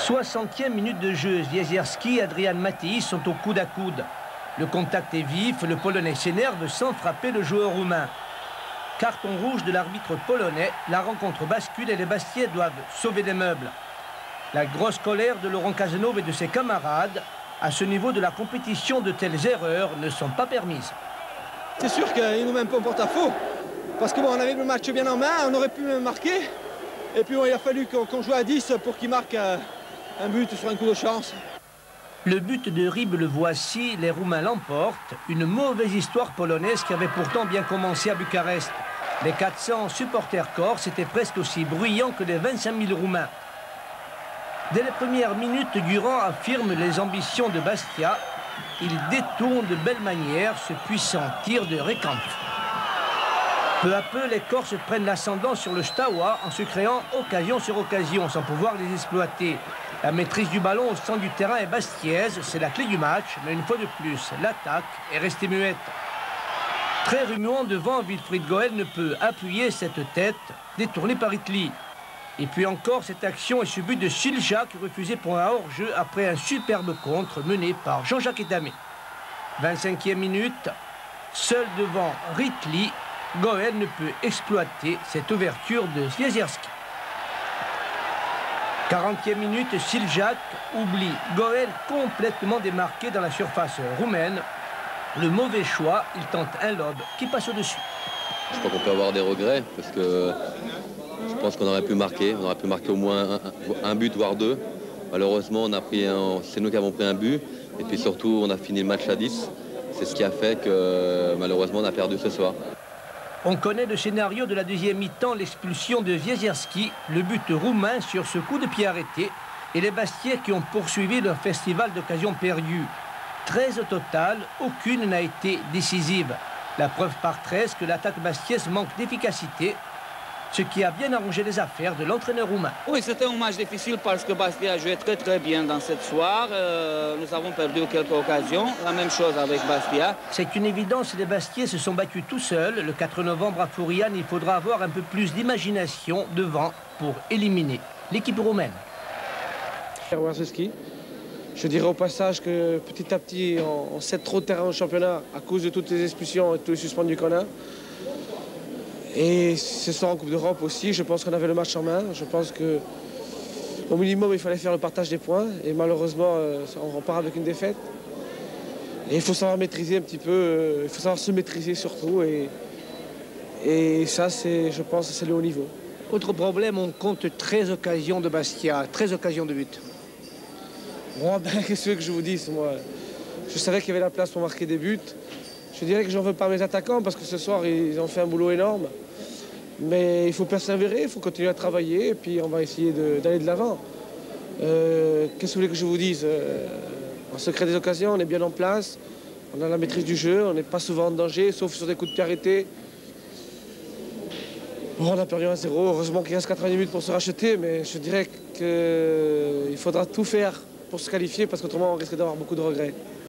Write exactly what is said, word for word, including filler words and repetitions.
soixantième minute de jeu, Zwiezierski et Adrian Matei sont au coude à coude. Le contact est vif, le Polonais s'énerve sans frapper le joueur roumain. Carton rouge de l'arbitre polonais, la rencontre bascule et les Bastiais doivent sauver des meubles. La grosse colère de Laurent Cazenove et de ses camarades, à ce niveau de la compétition, de telles erreurs ne sont pas permises. C'est sûr qu'ils nous mettent pas en porte-à-faux, parce que bon, on avait le match bien en main, on aurait pu même marquer. Et puis bon, il a fallu qu'on qu'on joue à dix pour qu'il marque euh, un but sur un coup de chance. Le but de Rib, le voici, les Roumains l'emportent. Une mauvaise histoire polonaise qui avait pourtant bien commencé à Bucarest. Les quatre cents supporters corses étaient presque aussi bruyants que les vingt-cinq mille Roumains. Dès les premières minutes, Durand affirme les ambitions de Bastia. Il détourne de belle manière ce puissant tir de Rekampf. Peu à peu, les Corses prennent l'ascendant sur le Steaua en se créant occasion sur occasion sans pouvoir les exploiter. La maîtrise du ballon au centre du terrain est bastiaise, c'est la clé du match, mais une fois de plus, l'attaque est restée muette. Très remuant devant, Wilfried Goel ne peut appuyer cette tête détournée par Italie. Et puis encore, cette action et ce but de Šiljak refusé pour un hors-jeu après un superbe contre mené par Jean-Jacques Edamé. vingt-cinquième minute, seul devant Ritli, Goel ne peut exploiter cette ouverture de Zwiezierski. quarantième minute, Šiljak oublie Goel complètement démarqué dans la surface roumaine. Le mauvais choix, il tente un lob qui passe au-dessus. Je crois qu'on peut avoir des regrets parce que je pense qu'on aurait pu marquer, on aurait pu marquer au moins un, un but, voire deux. Malheureusement, on a pris un, c'est nous qui avons pris un but et puis surtout on a fini le match à dix. C'est ce qui a fait que malheureusement on a perdu ce soir. On connaît le scénario de la deuxième mi-temps, l'expulsion de Zwiezierski, le but roumain sur ce coup de pied arrêté et les Bastiais qui ont poursuivi leur festival d'occasions perdues. treize au total, aucune n'a été décisive. La preuve par treize que l'attaque bastiaise manque d'efficacité, ce qui a bien arrangé les affaires de l'entraîneur roumain. Oui, c'était un match difficile parce que Bastia a joué très très bien dans cette soirée. Euh, nous avons perdu quelques occasions. La même chose avec Bastia. C'est une évidence, les Bastiais se sont battus tout seuls. Le quatre novembre à Furian, il faudra avoir un peu plus d'imagination devant pour éliminer l'équipe roumaine. Je dirais au passage que petit à petit, on, on cède trop de terrain au championnat à cause de toutes les expulsions et tous les suspendus qu'on a. Et ce soir en Coupe d'Europe aussi, je pense qu'on avait le match en main. Je pense qu'au minimum, il fallait faire le partage des points. Et malheureusement, on repart avec une défaite. Et il faut savoir maîtriser un petit peu, il faut savoir se maîtriser surtout. Et, et ça, je pense, c'est le haut niveau. Autre problème, on compte treize occasions de Bastia, treize occasions de but. Moi, ben, qu'est-ce que je vous dis, moi, je savais qu'il y avait la place pour marquer des buts. Je dirais que j'en veux pas mes attaquants parce que ce soir, ils ont fait un boulot énorme. Mais il faut persévérer, il faut continuer à travailler et puis on va essayer d'aller de, de l'avant. Euh, Qu'est-ce que vous voulez que je vous dise? euh, On se crée des occasions, on est bien en place, on a la maîtrise du jeu, on n'est pas souvent en danger, sauf sur des coups de pied arrêtés. Bon, on a perdu un zéro, heureusement qu'il reste quatre-vingt-dix minutes pour se racheter, mais je dirais qu'il faudra tout faire pour se qualifier parce qu'autrement on risque d'avoir beaucoup de regrets.